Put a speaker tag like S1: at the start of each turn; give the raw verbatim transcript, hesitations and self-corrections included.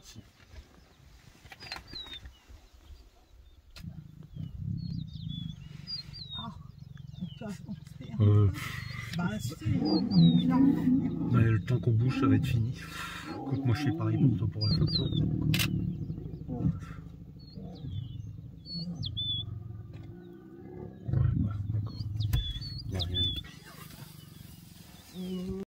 S1: Si. Euh,
S2: Bah, c'est...
S1: ouais, le temps qu'on bouge, ça va être fini. Écoute, moi je suis pareil pour toi pour la photo. Ouais, ouais, d'accord. Il n'y a rien de pire.